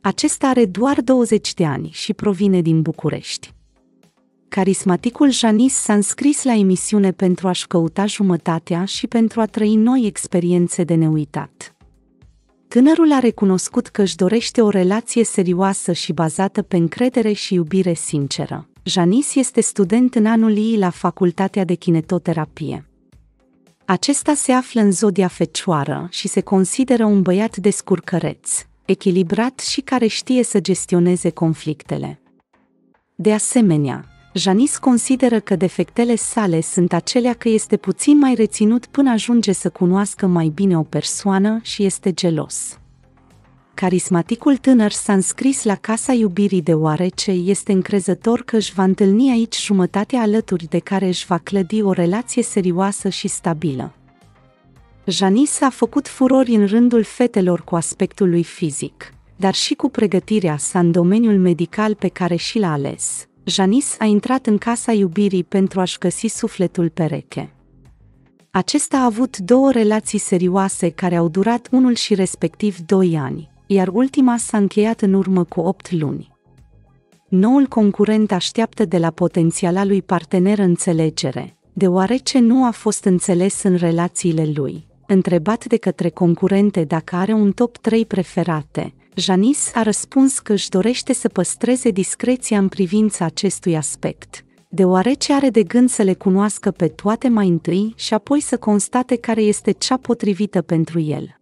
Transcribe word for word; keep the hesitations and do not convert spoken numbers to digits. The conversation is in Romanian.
Acesta are doar douăzeci de ani și provine din București. Carismaticul Janis s-a înscris la emisiune pentru a-și căuta jumătatea și pentru a trăi noi experiențe de neuitat. Tânărul a recunoscut că își dorește o relație serioasă și bazată pe încredere și iubire sinceră. Janis este student în anul I la Facultatea de Kinetoterapie. Acesta se află în zodia Fecioară și se consideră un băiat descurcăreț, echilibrat și care știe să gestioneze conflictele. De asemenea, Janis consideră că defectele sale sunt acelea că este puțin mai reținut până ajunge să cunoască mai bine o persoană și este gelos. Carismaticul tânăr s-a înscris la Casa Iubirii deoarece este încrezător că își va întâlni aici jumătatea alături de care își va clădi o relație serioasă și stabilă. Janis a făcut furori în rândul fetelor cu aspectul lui fizic, dar și cu pregătirea sa în domeniul medical pe care și l-a ales. Janis a intrat în Casa Iubirii pentru a-și găsi sufletul pereche. Acesta a avut două relații serioase care au durat unul și respectiv doi ani, iar ultima s-a încheiat în urmă cu opt luni. Noul concurent așteaptă de la potențiala lui partener înțelegere, deoarece nu a fost înțeles în relațiile lui. Întrebat de către concurente dacă are un top trei preferate, Janis a răspuns că își dorește să păstreze discreția în privința acestui aspect, deoarece are de gând să le cunoască pe toate mai întâi și apoi să constate care este cea potrivită pentru el.